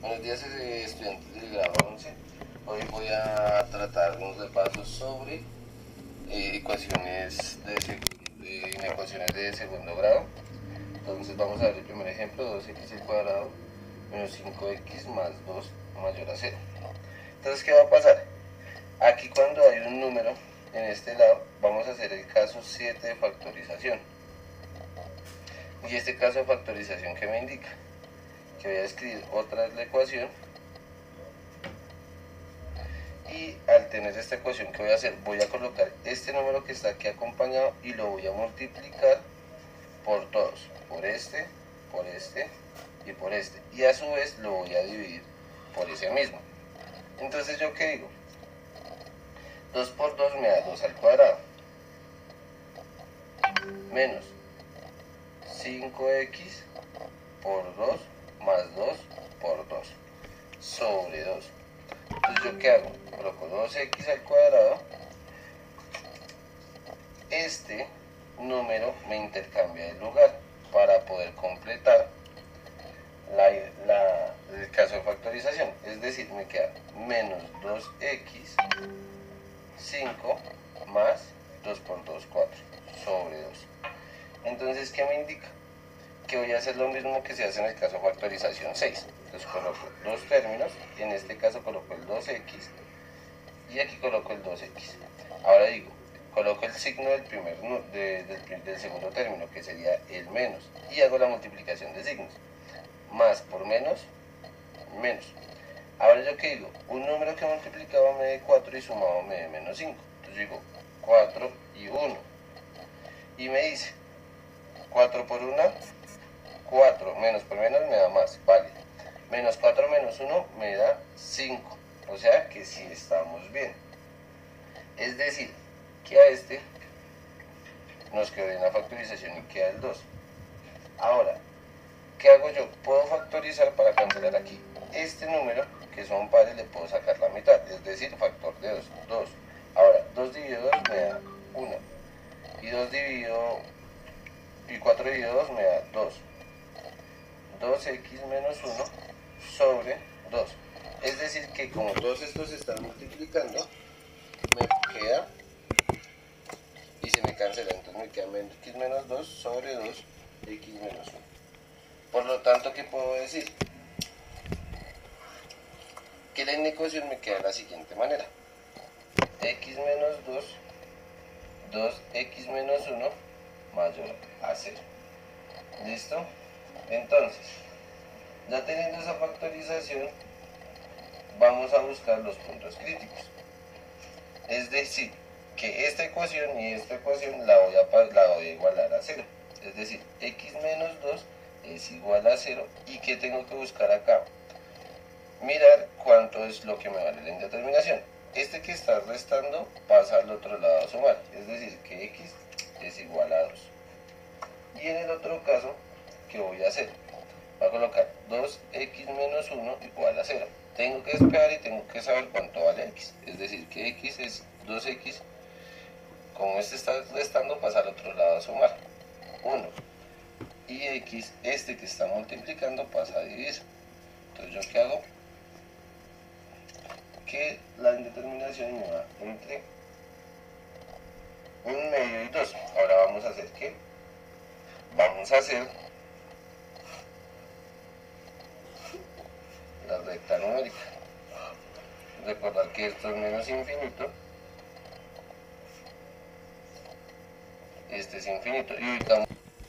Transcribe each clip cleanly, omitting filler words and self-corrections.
Buenos días, estudiantes del grado 11. Hoy voy a tratar unos repasos sobre ecuaciones de segundo grado. Entonces vamos a ver el primer ejemplo: 2x al cuadrado menos 5x más 2 mayor a 0. Entonces, ¿qué va a pasar? Aquí, cuando hay un número en este lado, vamos a hacer el caso 7 de factorización. Y este caso de factorización, ¿qué me indica? Que voy a escribir otra vez la ecuación, y al tener esta ecuación, ¿qué voy a hacer? Voy a colocar este número que está aquí acompañado y lo voy a multiplicar por todos, por este y por este, y a su vez lo voy a dividir por ese mismo. Entonces, ¿yo qué digo? 2 por 2 me da 2 al cuadrado, menos 5x por 2 más 2 por 2 sobre 2. Entonces, ¿yo qué hago? Coloco 2x al cuadrado. Este número me intercambia de lugar para poder completar el caso de factorización. Es decir, me queda menos 2x 5 más 2 por 2, 4 sobre 2. Entonces, ¿qué me indica? Que voy a hacer lo mismo que se hace en el caso de factorización 6. Entonces coloco dos términos, en este caso coloco el 2x y aquí coloco el 2x. Ahora digo, coloco el signo del segundo término, que sería el menos, y hago la multiplicación de signos. Más por menos, menos. Ahora, ¿yo qué digo? Un número que multiplicado me dé 4 y sumado me dé menos 5. Entonces digo 4 y 1. Y me dice 4 por 1, 4, menos por menos me da más, vale. Menos 4 menos 1 me da 5. O sea que sí estamos bien. Es decir, que a este nos quedó en la factorización y queda el 2. Ahora, ¿qué hago yo? Puedo factorizar para cancelar aquí. Este número, que son pares, le puedo sacar la mitad, es decir, factor de 2, 2. Ahora, 2 dividido 2 me da 1. Y 2 dividido y 4 dividido 2 me da 2. 2x menos 1 sobre 2. Es decir, que como todos estos se están multiplicando, me queda y se me cancela. Entonces me queda x menos 2 sobre 2, x menos 1. Por lo tanto, ¿qué puedo decir? Que la ecuación me queda de la siguiente manera: x menos 2, 2x menos 1 mayor a 0. ¿Listo? Entonces, ya teniendo esa factorización, vamos a buscar los puntos críticos. Es decir, que esta ecuación y esta ecuación la voy a igualar a 0. Es decir, x menos 2 es igual a 0. ¿Y qué tengo que buscar acá? Mirar cuánto es lo que me vale la indeterminación. Este que está restando pasa al otro lado a sumar. Es decir, que x es igual a 2. Y en el otro caso, ¿qué voy a hacer? Voy a colocar 2x menos 1 igual a 0. Tengo que despejar y tengo que saber cuánto vale x. Es decir, que x es 2x. Como este está restando, pasa al otro lado a sumar 1. Y x, este que está multiplicando, pasa a dividir. Entonces, ¿yo qué hago? Que la indeterminación me va entre 1 medio y 2. Ahora vamos a hacer ¿qué? Vamos a hacer la recta numérica. Recordar que esto es menos infinito, este es infinito, y ubicamos.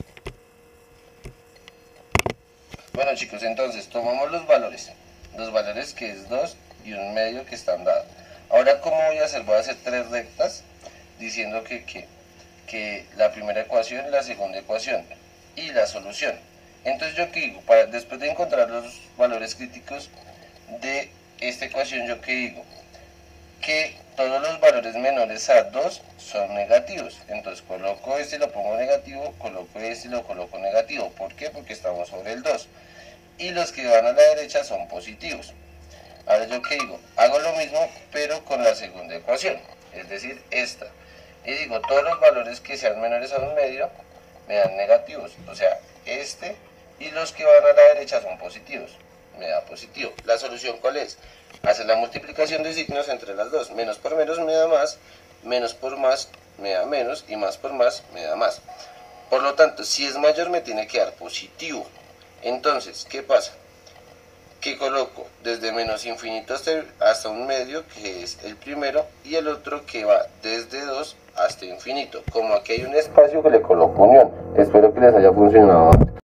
Bueno, chicos, entonces tomamos los valores que es 2 y 1 medio que están dados. Ahora, ¿cómo voy a hacer? Voy a hacer tres rectas diciendo que la primera ecuación, la segunda ecuación y la solución. Entonces, ¿yo qué digo? Después de encontrar los valores críticos de esta ecuación, ¿yo qué digo? Que todos los valores menores a 2 son negativos. Entonces coloco este y lo pongo negativo, coloco este y lo coloco negativo. ¿Por qué? Porque estamos sobre el 2. Y los que van a la derecha son positivos. Ahora, ¿yo qué digo? Hago lo mismo, pero con la segunda ecuación, es decir, esta. Y digo, todos los valores que sean menores a 1 medio me dan negativos. O sea, este, y los que van a la derecha son positivos. me da positivo. ¿La solución cuál es? Hacer la multiplicación de signos entre las dos. Menos por menos me da más, menos por más me da menos y más por más me da más. Por lo tanto, si es mayor me tiene que dar positivo. Entonces, ¿qué pasa? Que coloco desde menos infinito hasta un medio, que es el primero, y el otro que va desde 2 hasta infinito. Como aquí hay un espacio, que le coloco unión. Espero que les haya funcionado.